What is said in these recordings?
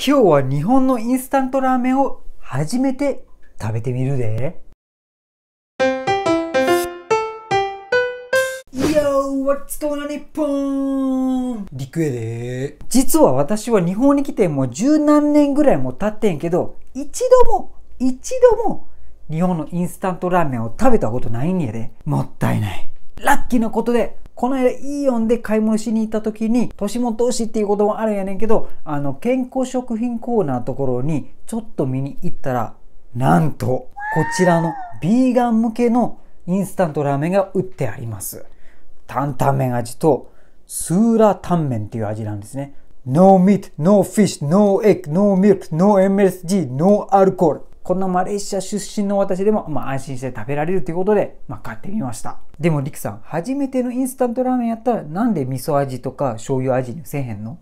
今日は日本のインスタントラーメンを初めて食べてみるで。Yo! What's going on, 日本りくえで。実は私は日本に来てもう十何年ぐらいも経ってんけど、一度も日本のインスタントラーメンを食べたことないんやで。もったいない。ラッキーなことで、この間イオンで買い物しに行った時に、年も年っていうこともあるんやねんけど、健康食品コーナーのところにちょっと見に行ったら、なんと、こちらのビーガン向けのインスタントラーメンが売ってあります。担々麺味とスーラータンメンっていう味なんですね。No meat, no fish, no egg, no milk, no MSG, no alcohol。こんなマレーシア出身の私でも、安心して食べられるということで、買ってみました。でもリクさん、初めてのインスタントラーメンやったらなんで味噌味とか醤油味にせえへんの？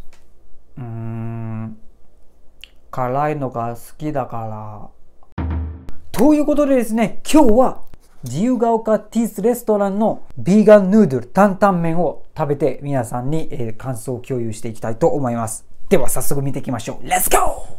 辛いのが好きだから。ということでですね、今日は自由が丘ティースレストランのビーガンヌードル担々麺を食べて皆さんに感想を共有していきたいと思います。では早速見ていきましょう。レッツゴー！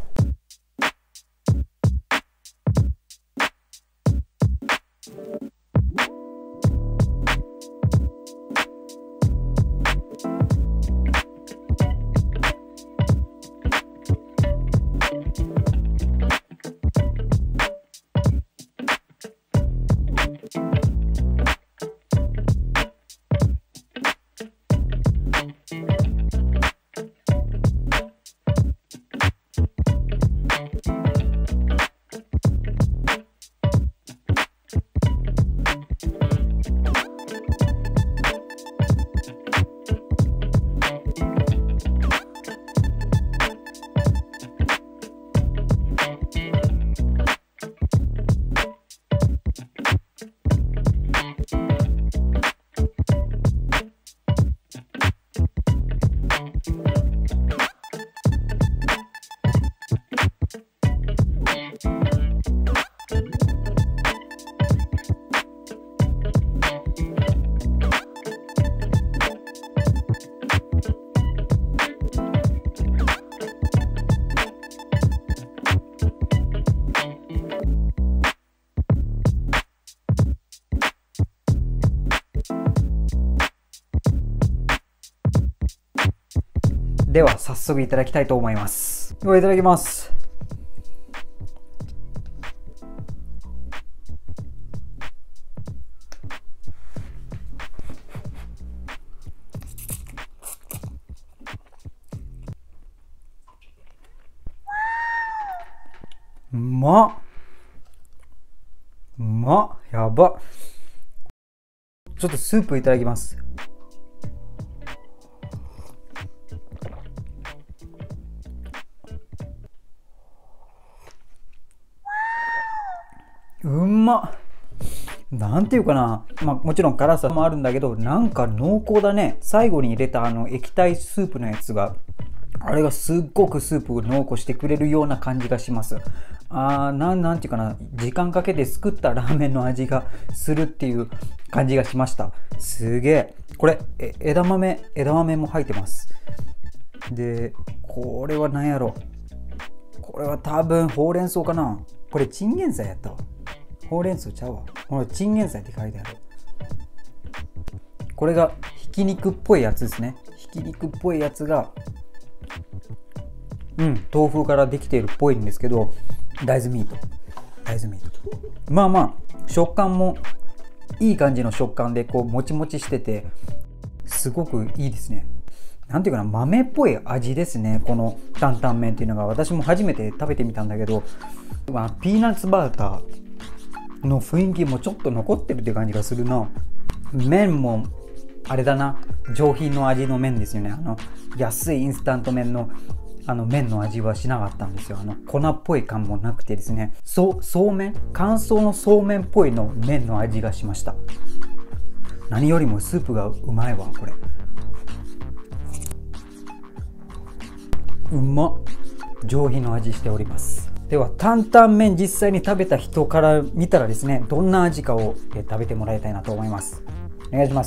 では早速いただきたいと思います。ではいただきます。うまっやば。ちょっとスープいただきます。なんていうかな、もちろん辛さもあるんだけど、なんか濃厚だね。最後に入れた液体スープのやつが、あれがすっごくスープを濃厚してくれるような感じがします。なんていうかな、時間かけて作ったラーメンの味がするっていう感じがしました。すげえ。これ、枝豆も入ってます。で、これは何やろ。これは多分ほうれん草かな。これチンゲン菜やったわ。ほうれん草ちゃうわ。これチンゲン菜って書いてある。これがひき肉っぽいやつですね。ひき肉っぽいやつが、豆腐からできているっぽいんですけど、大豆ミート。食感もいい感じの食感でこうもちもちしてて、すごくいいですね。なんていうかな、豆っぽい味ですね。この担々麺っていうのが、私も初めて食べてみたんだけど、ピーナッツバターの雰囲気もちょっと残ってるって感じがするな。麺もあれだな、上品の味の麺ですよね。安いインスタント麺の麺の味はしなかったんですよ。粉っぽい感もなくてですね、そうめん、乾燥のそうめんっぽいの麺の味がしました。何よりもスープがうまいわ、これ。うまっ。上品の味しております。では担々麺実際に食べた人から見たらですね、どんな味かを食べてもらいたいなと思います。お願いします。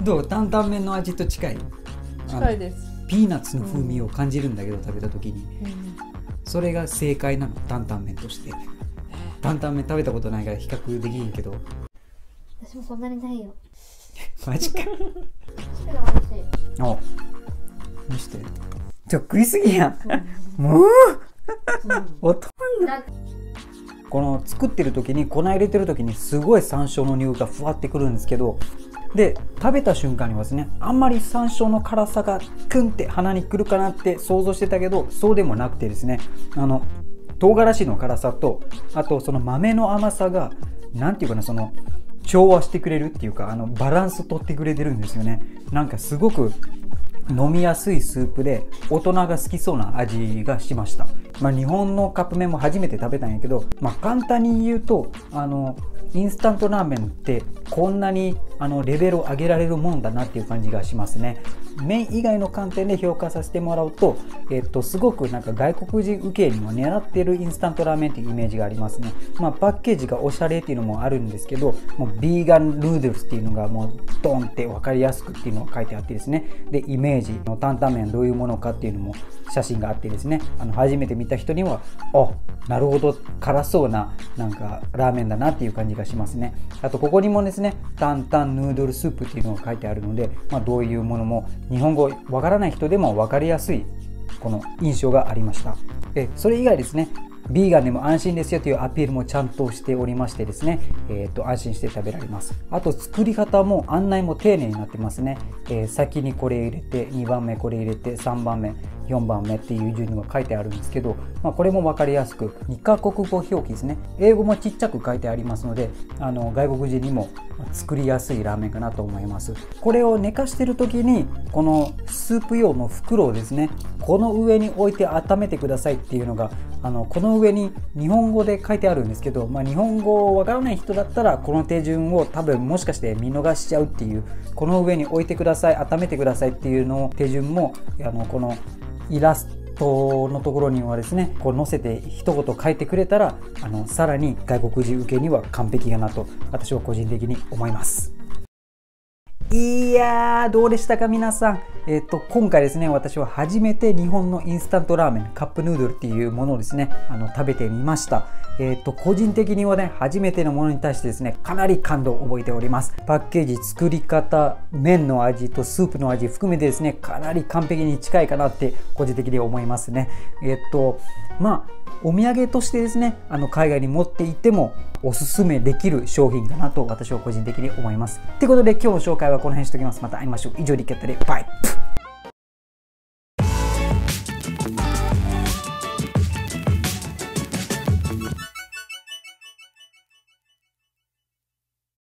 どう担々麺の味と近い？ 近いです。 ピーナッツの風味を感じるんだけど、食べた時に、それが正解なの、担々麺として。担々麺食べたことないから比較できへんけど。 私もそんなにないよ。 マジか。 美お、見して。食いすぎやん。もう音この作ってる時に粉入れてる時にすごい山椒の匂いがふわってくるんですけど、で食べた瞬間にはですね、あんまり山椒の辛さがクンって鼻にくるかなって想像してたけど、そうでもなくてですね、唐辛子の辛さと、あとその豆の甘さがなんていうかな、その調和してくれるっていうか、バランス取ってくれてるんですよね。なんかすごく飲みやすいスープで大人が好きそうな味がしました。日本のカップ麺も初めて食べたんやけど、簡単に言うとインスタントラーメンってこんなにレベルを上げられるもんだなっていう感じがしますね。麺以外の観点で評価させてもらうと、すごくなんか外国人受けにも狙ってるインスタントラーメンっていうイメージがありますね。パッケージがおしゃれっていうのもあるんですけど、もうビーガンヌードルスっていうのがもうドンって分かりやすくっていうのが書いてあってですね、でイメージの担々麺どういうものかっていうのも写真があってですね、初めて見た人にはなるほど辛そうななんかラーメンだなっていう感じがしますね。あとここにもですね、担々ヌードルスープっていうのが書いてあるので、どういうものも日本語わからない人でも分かりやすいこの印象がありました。それ以外ですね、ビーガンでも安心ですよというアピールもちゃんとしておりましてですね、安心して食べられます。あと作り方も案内も丁寧になってますね。先にこれ入れて2番目これ入れて3番目4番目っていう順には書いてあるんですけど、これも分かりやすく2カ国語表記ですね。英語もちっちゃく書いてありますので、外国人にも作りやすいラーメンかなと思います。これを寝かしてる時にこのスープ用の袋をですね、この上に置いて温めてくださいっていうのがこの上に日本語で書いてあるんですけど、日本語わからない人だったらこの手順を多分もしかして見逃しちゃうっていう、この上に置いてください、温めてくださいっていうのを手順もこのイラストのところにはですね、こう載せて一言書いてくれたらさらに外国人受けには完璧かなと私は個人的に思います。いやー、どうでしたか皆さん。今回ですね、私は初めて日本のインスタントラーメンカップヌードルっていうものをですね食べてみました。個人的にはね、初めてのものに対してですね、かなり感動を覚えております。パッケージ、作り方、麺の味とスープの味含めてですね、かなり完璧に近いかなって個人的に思いますね。お土産としてですね、海外に持って行ってもおすすめできる商品かなと私は個人的に思います。ということで今日の紹介はこの辺にしておきます。また会いましょう。以上、リケットでバイ。